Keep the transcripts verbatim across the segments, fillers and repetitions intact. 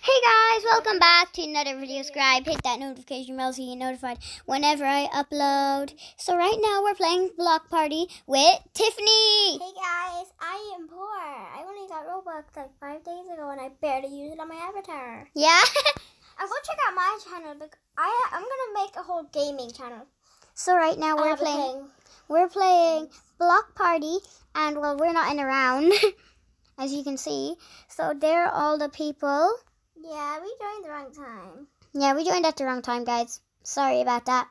Hey guys, welcome back to another video. Subscribe, hit that notification bell so you get notified whenever I upload. So right now we're playing Block Party with Tiffany. Hey guys, I am poor. I only got Robux like five days ago and I barely use it on my avatar. Yeah? I'm going to check out my channel. Because I, I'm going to make a whole gaming channel. So right now we're playing, playing we're playing Block Party, and well, we're not in a round as you can see. So there are all the people. Yeah, we joined the wrong time. Yeah, we joined at the wrong time, guys. Sorry about that.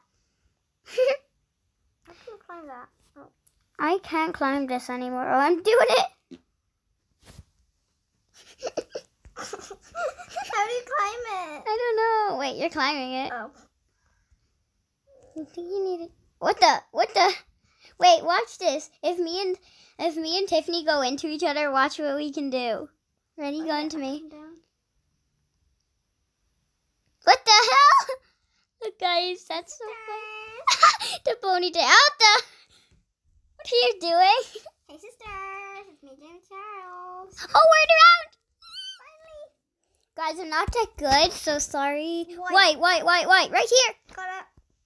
I can climb that. Oh. I can't climb this anymore. Oh, I'm doing it. How do you climb it? I don't know. Wait, you're climbing it. Oh. I think you need it. What the? What the? Wait, watch this. If me and if me and Tiffany go into each other, watch what we can do. Ready? Okay, go into me. down. What the hell? Look, guys, that's so funny. The ponytail. Out the. What are you doing? Hey, sisters. It's me, James Charles. Oh, we're around. Guys, I'm not that good, so sorry. White, white, white, white. Right here. Got it.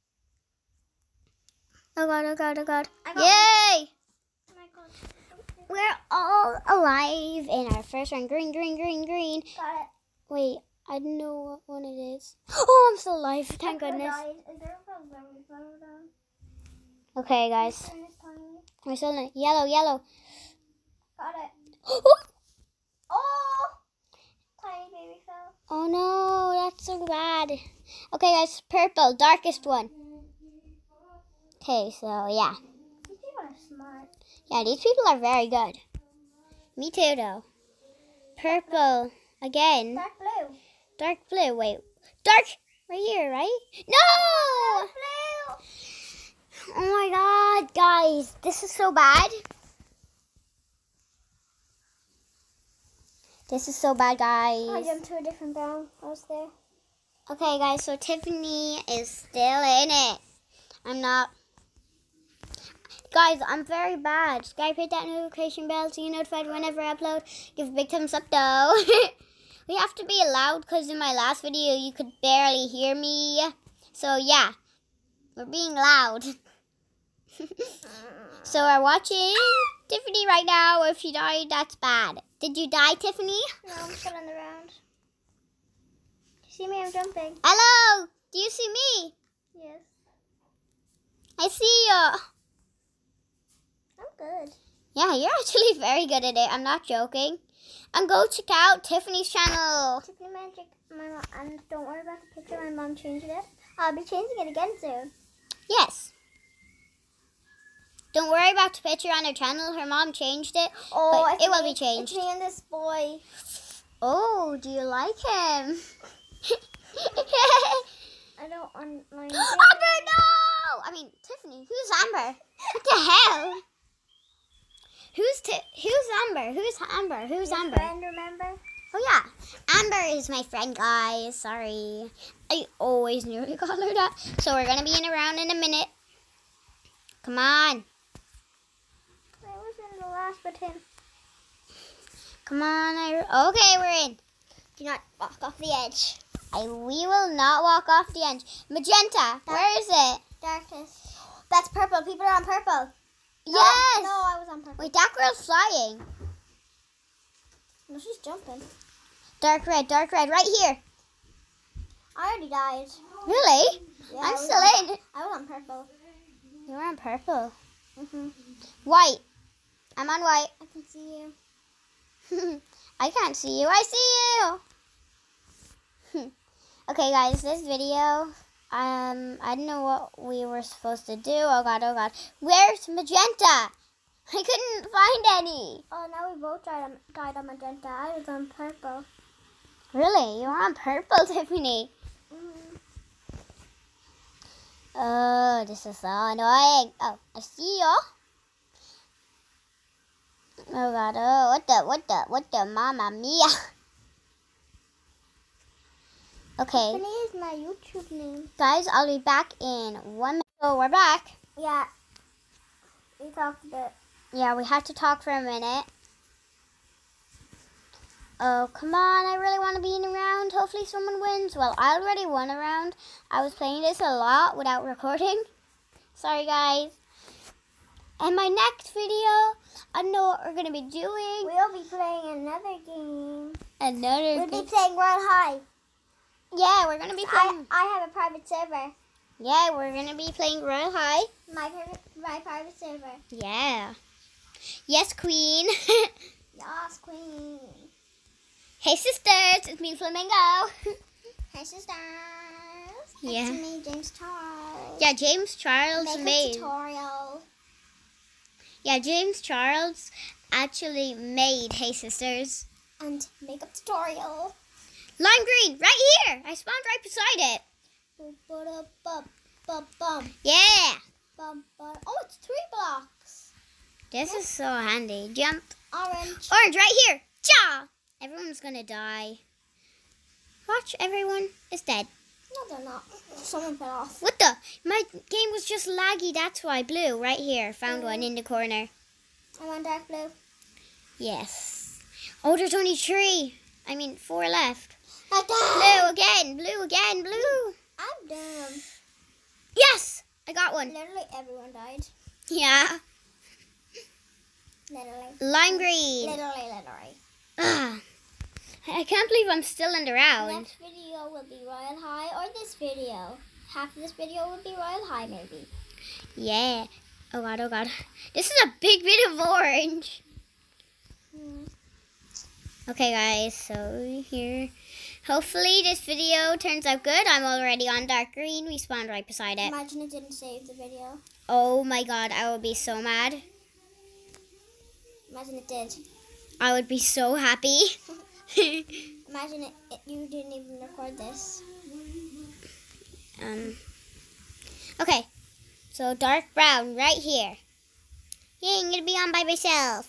Oh, God, oh, God, oh, God. I got Yay. Oh my God. We're all alive in our first round. Green, green, green, green. Got it. Wait, I don't know what one it is. Oh, I'm still alive. Thank I goodness. died. Is there a very low down? Okay, guys. Turn this tiny. We're still in it. Yellow, yellow. Got it. Oh, Oh! Tiny baby fell. oh no, that's so bad. Okay, guys. Purple, darkest one. Okay, so yeah. These people are smart. Yeah, these people are very good. Me too, though. Purple, again. Dark blue. Dark blue, wait. Dark, right here, right? No! Dark blue. Oh my God, guys. This is so bad. This is so bad, guys. I jumped to a different brown. I was there. Okay, guys, so Tiffany is still in it. I'm not. Guys, I'm very bad. Subscribe, hit that notification bell so you're notified whenever I upload. Give a big thumbs up, though. We have to be loud because in my last video you could barely hear me. So, yeah, we're being loud. So, we're watching Tiffany right now. If she died, that's bad. Did you die, Tiffany? No, I'm still on the round. You see me? I'm jumping. Hello, do you see me? Yes. I see you. I'm good. Yeah, you're actually very good at it. I'm not joking. And go check out Tiffany's channel. Tiffany Magic. My mom, and don't worry about the picture. My mom changed it. I'll be changing it again soon. Yes. Don't worry about the picture on her channel. Her mom changed it, Oh, but it will me, be changed. It's me and this boy. Oh, do you like him? I don't want my. Amber, no! I mean, Tiffany. Who's Amber? What the hell? Who's Ti- Who's Amber? Who's Amber? Who's Your Amber? friend, remember? Oh yeah, Amber is my friend, guys. Sorry, I always knew to call her that. So we're gonna be in around in a minute. Come on. I was in the last with him. Come on, I okay, we're in. Do not walk off the edge. I we will not walk off the edge. Magenta, where is it? Darkness. That's purple. People are on purple. No, Yes. No, I was on purple. Wait, that girl's flying. No, she's jumping. Dark red, dark red, right here. I already died. Really? Yeah, I'm I was still on, in. I was on purple. You're on purple. Mhm. White. I'm on white. I can see you. I can't see you. I see you. Okay, guys, this video, um, I don't know what we were supposed to do. Oh, God, oh, God. Where's Magenta? I couldn't find any. Oh, now we both died on, died on magenta. I was on purple. Really? You're on purple, Tiffany. Mm. Oh, this is so annoying. Oh, I see you. Oh, God, oh, what the, what the, what the, Mamma Mia. Okay. Tiffany is my YouTube name. Guys, I'll be back in one minute. So we're back. Yeah. We talked a bit. Yeah, we have to talk for a minute. Oh, come on. I really want to be in a round. hopefully someone wins. Well, I already won a round. I was playing this a lot without recording. Sorry, guys. In my next video, I don't know what we're going to be doing. We'll be playing another game. Another We'll game. be playing Royal High. Yeah, we're going to be playing. I, I have a private server. Yeah, we're going to be playing Royal High. My private, my private server. Yeah. Yes, Queen. Yes, Queen. Hey, sisters. It's me, Flamingo. Hey, sisters. Yeah. It's me, James Charles. Yeah, James Charles Make a made. tutorial. Yeah, James Charles actually made Hey Sisters. And makeup tutorial. Lime green, right here. I spawned right beside it. Bum, Yeah. bum, bum. Oh, it's three blocks. This is so handy. Jump. Orange. Orange, right here. Cha! Everyone's gonna die. Watch, everyone is dead. No, they're not. Someone fell off. What the? My game was just laggy, that's why. Blue, right here. Found one in the corner. I want dark blue. Yes. Oh, there's only three. I mean, four left. Like Blue again. Blue again. Blue. I'm dumb. Yes! I got one. Literally everyone died. Yeah. Literally. Lime green. Literally, literally. Ah. I can't believe I'm still in the round. Next video will be Royal High or this video. Half of this video will be Royal High maybe. Yeah. Oh god, oh god. This is a big bit of orange. Hmm. Okay guys, so here. Hopefully this video turns out good. I'm already on dark green. We spawned right beside it. Imagine it didn't save the video. Oh my god, I would be so mad. Imagine it did. I would be so happy. Imagine it, it, you didn't even record this. um. Okay, so dark brown right here. Yeah, I'm gonna be on by myself.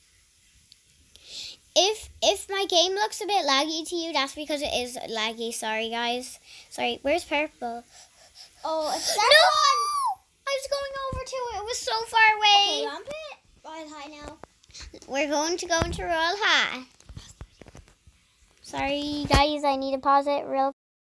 If if my game looks a bit laggy to you, that's because it is laggy. Sorry, guys. Sorry. Where's purple? Oh, it's that No! one. I was going over to it. It was so far away. Okay, I'm it. Royal High now. We're going to go into Royal High. Sorry, guys. I need to pause it real